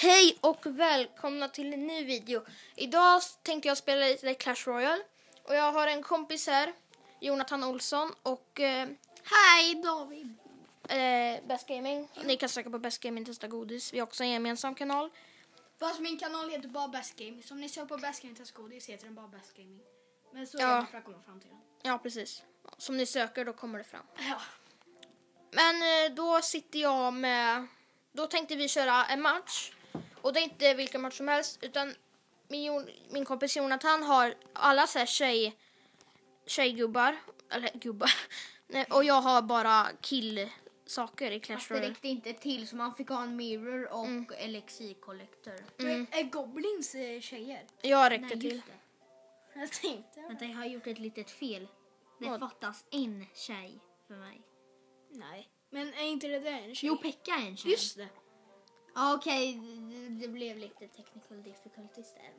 Hej och välkomna till en ny video. Idag tänkte jag spela lite Clash Royale. Och jag har en kompis här, Jonathan Olsson och hej David. Best Gaming. Ni kan söka på Best Gaming, testa godis. Vi har också en gemensam kanal. Fast min kanal heter bara Best Gaming. Så om ni söker på Best Gaming, testa godis heter den bara Best Gaming. Men så är det för att komma fram till den. Ja, precis. Som ni söker, då kommer det fram. Ja. Men då sitter jag med... Då tänkte vi köra en match. Och det är inte vilken match som helst. Utan min kompis Jonathan har alla så här tjejgubbar. Eller gubbar. Nej, och jag har bara killsaker i Clash Royale. Det räckte inte till, så man fick ha en mirror och elixir collector. Är goblins tjejer? Jag räckte till. Jag tänkte. Vänta, jag har gjort ett litet fel. Det fattas en tjej för mig. Nej. Men är inte det där en tjej? Jo, Pekka är en tjej. Just det. Okej, det blev lite technical difficulties där.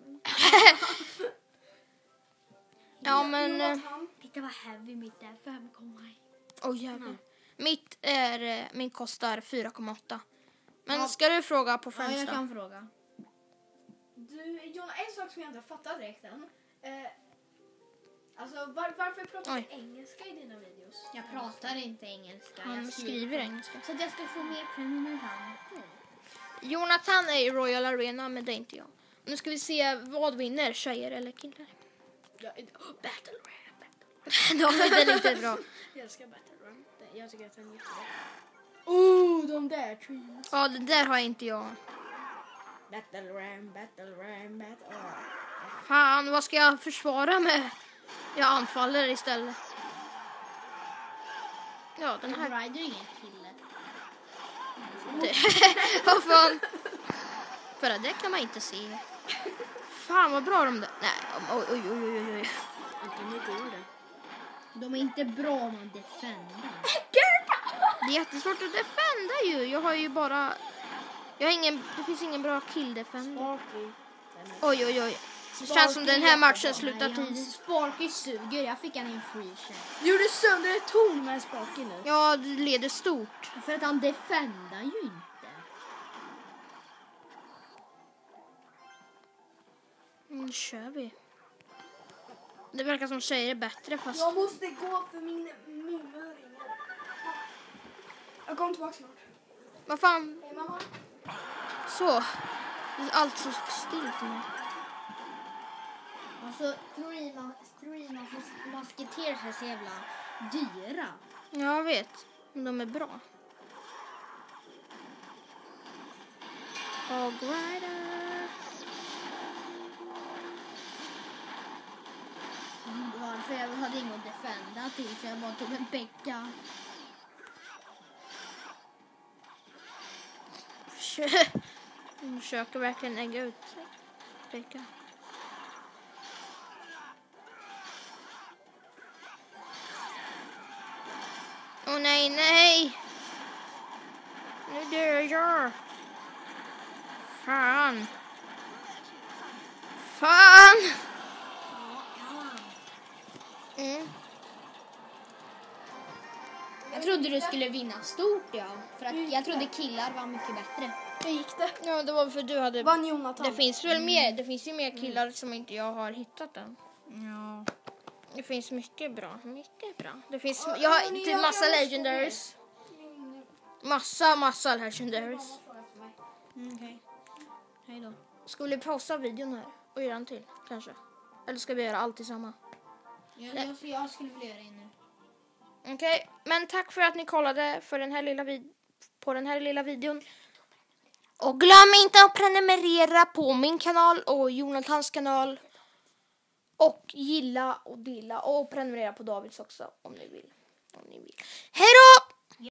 Ja, men... Titta vad heavy mitt är, 5,1. Åh, jävlar. Min kostar 4,8. Men ska du fråga på Ja, Friends jag då? kan fråga. Du, Jonna, en sak som jag inte fattar direkt än. Alltså, varför pratar du engelska i dina videos? Jag pratar inte engelska. Han jag skriver engelska. Så att jag ska få mer prenumeranter. Jonathan är i Royal Arena, men det är inte jag. Nu ska vi se vad vinner, tjejer eller killar. Battle Rap. Det är lite bra. Jag älskar Battle Rap. Jag tycker att den är jättebra. De där trees. Ja, det där har inte jag. Battle Ram. Fan, vad ska jag försvara med? Jag anfaller istället. Ja, den här... Rider är ingen kille. Vad fan? För det kan man inte se. Fan, vad bra de där... Nej, oj. Nu går det. De är inte bra om man defendar. Det är jättesvårt att defenda ju. Jag har ju bara... Det finns ingen bra kill-defender. Oj. Det känns som den här matchen slutar tidigt. Sparky suger. Jag fick han en free shot. Gjorde sönder ett torn med en spake nu. Ja, det leder stort. För att han defendar ju inte. Nu kör vi. Det verkar som tjejer är bättre fast... Jag måste gå för min öring. Jag kommer tillbaka snart. Vad fan? Hej mamma. Så. Det är allt så still för mig. Alltså, klorina masketerar är så jävla dyra. Jag vet. Men de är bra. Hogrider. Varför jag hade inget att defenda till, så jag bara tog en Pekka. De försöker verkligen ägga ut Pekka. Åh nej! Nu dör jag! Fan! Jag trodde du skulle vinna stort, ja. För att jag trodde killar var mycket bättre. Hur gick det? Ja, det var för du hade... Vann Jonathan. Det finns väl mer. Det finns ju mer killar som inte jag har hittat än. Ja. Det finns mycket bra. Det finns... Jag har typ massa legendaries. Massa legendaries. Okej. Hej då. Ska vi pausa videon här och göra en till, kanske? Eller ska vi göra allt tillsammans? Jag skulle vilja göra det nu. Okej, men tack för att ni kollade för den här på den här lilla videon. Och glöm inte att prenumerera på min kanal och Jonathans kanal. Och gilla och dela och prenumerera på Davids också om ni vill. Hej då!